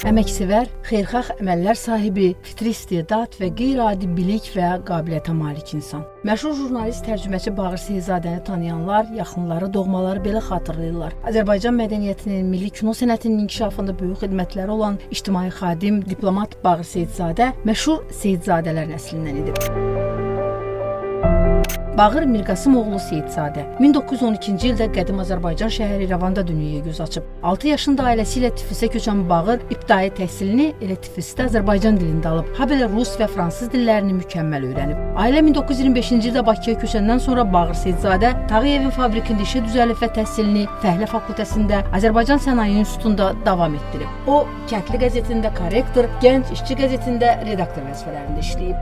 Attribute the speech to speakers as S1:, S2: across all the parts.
S1: Əməksevər, xeyirxah əməllər sahibi, fitri istedad və qeyri-adi bilik və qabiliyyətə malik insan. Məşhur jurnalist, tərcüməçi Baqir Seyidzadəni tanıyanlar, yaxınları, doğmaları belə xatırlayırlar. Azərbaycan mədəniyyətinin, milli kino sənətinin inkişafında böyük xidmətləri olan ictimai xadim, diplomat Baqir Seyidzadə məşhur Seyidzadələr nəslindən idi. Baqir Mirqasımoğlu Seyidzadə 1912-ci ildə qədim Azərbaycan şəhəri İrəvanda dünyaya göz açıb. 6 yaşında ailəsi ilə Tiflisə köçən Baqir ibtidai təhsilini elə Tiflisdə Azərbaycan dilində alıb, habelə rus və fransız dillərini mükəmməl öyrənib. Ailə 1925-ci ildə Bakıya köçəndən sonra Baqir Seyidzadə Tağıyevin fabrikində işə düzəlib və təhsilini Fəhlə Fakültəsində Azərbaycan Sənaye İnstitutunda davam etdirib. O, Kəndli qəzetində korrektor, Gənc İşçi qəzetində redaktor vəzifələrində işləyib.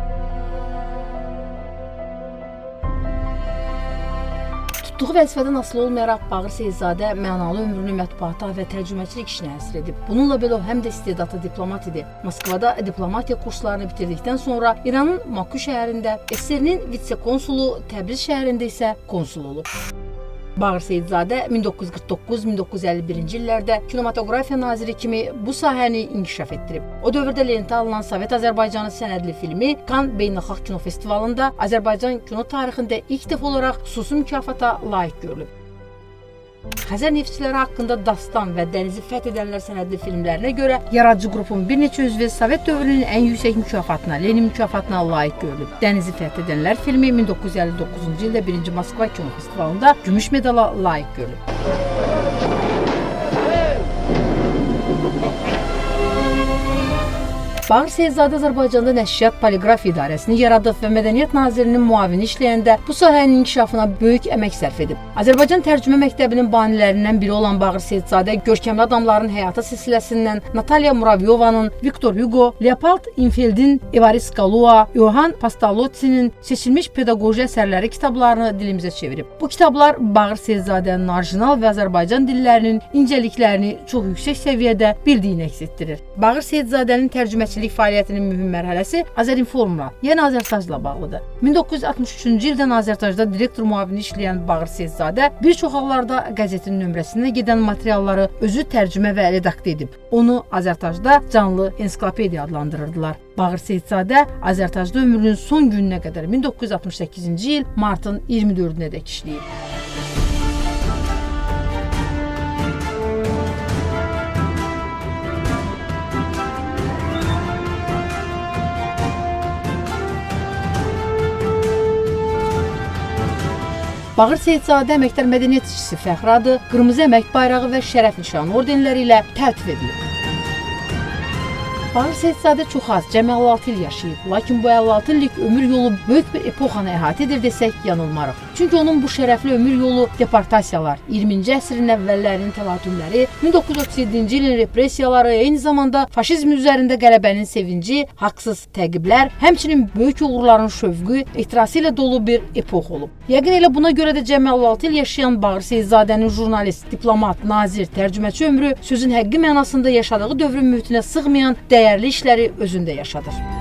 S1: Tutduğu vəzifədən asılı olmayaraq Baqir Seyidzadə mənalı ömrünü mətbuata və tərcüməçilik işinə həsr edib. Bununla belə o həm də istedadlı diplomat idi. Moskvada diplomatiya kurslarını bitirdikdən sonra İranın Maku şəhərində, SSR-nin vitse-konsulu, Təbriz şəhərində isə konsul olub. Baqir Seyidzadə 1949-1951-ci illərdə kinematografiya naziri kimi bu sahəni inkişaf etdirib. O dövrdə lentə alınan Sovet Azərbaycanı sənədli filmi Cannes Beynəlxalq Kino Festivalında Azərbaycan kino tarixində ilk dəfə olaraq xüsusi mükafata layiq görülüb. Xəzər neftçiləri haqqında Dastan və Dənizi fəth edənlər sənədli filmlərinə görə yaradıcı qrupun bir neçə üzvü Sovet dövrünün ən yüksək mükafatına, Lenin mükafatına layiq görülüb. Dənizi fəth edənlər filmi 1959-cu ildə 1-ci Moskva Kino Festivalında gümüş medala layiq görülüb. Baqir Seyidzadə Azərbaycanda Nəşriyyat Poliqrafiya İdarəsini yaradıb və Mədəniyyət Nazirinin müavini işləyəndə bu sahənin inkişafına böyük əmək sərf edib. Azərbaycan Tərcümə Məktəbinin banilərindən biri olan Baqir Seyidzadə görkəmli adamların həyatı silsiləsindən Natalya Muravyovanın, Viktor Hugo, Leopold Infeldin, Evarist Galua, Johann Pastalotsinin seçilmiş pedaqoji əsərləri kitablarını dilimizə çevirib. Bu kitablar Baqir Seyidzadənin orijinal və Azərbaycan dillərinin incəliklərini çox yüksək səviyyədə bildiyini əks etdirir. Baqir Seyidzadənin tərcüməçiliyi fəaliyyətinin mühüm mərhələsi Azərinformla, yəni Azərtajla bağlıdır. 1963-cü ildə Azərtajda direktor müavini işləyən Baqir Seyidzadə bir çox hallarda qəzetin nömrəsində gedən materialları özü tərcümə və redaktə edib. Onu Azərtajda canlı ensiklopediya adlandırırdılar. Baqir Seyidzadə Azərtajda ömrünün son gününə qədər 1968-ci il martın 24-nə dək işləyib. Baqir Seyidzadə əməkdar mədəniyyət işçisi fəxri adı, qırmızı əmək bayrağı və şərəf nişanı ordenləri ilə təltif edilib. Baqir Seyidzadə çox az, cəmi 56 il yaşayıb. Lakin bu 56 illik ömür yolu böyük bir epoxanı əhatə edir desək yanılmarıq. Çünki onun bu şərəfli ömür yolu deportasiyalar, 20-ci əsrin əvvəllərinin təlatümləri, 1937-ci ilin repressiyaları, eyni zamanda faşizm üzərində qələbənin sevinci, haqsız təqiblər, həmçinin böyük uğurların şövqü, ehtirası ilə dolu bir epox olub. Yəqin elə buna görə də cəmi 56 il yaşayan Baqir Seyidzadənin jurnalist, diplomat, nazir, tərcüməçi ömrü sözün həqqi mənasında yaşadığı dövrün mühitinə sığmayan dəyərli işləri özündə yaşadır.